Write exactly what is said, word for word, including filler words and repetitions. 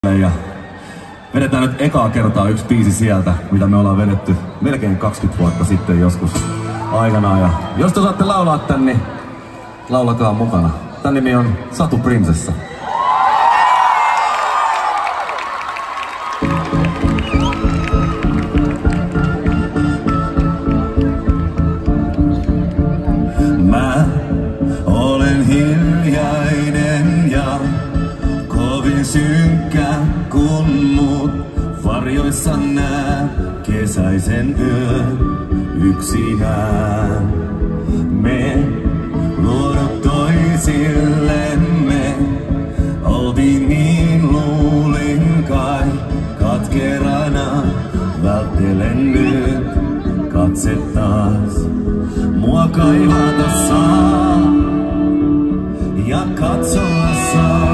Ja vedetään nyt ekaa kertaa yksi biisi sieltä, mitä me ollaan vedetty melkein kaksikymmentä vuotta sitten joskus aikanaan. Ja jos te osaatte laulaa tän, niin laulakaa mukana. Tän nimi on Satu Prinsessa. Mä olen hiljainen ja kovin synkkä, kun mut varjoissa nää kesäisen yön yksinään. Me luodut toisillemme oltiin niin luulin kai, katkerana välttelen nyt katse taas. Mua kaivata saa ja katsoa saa.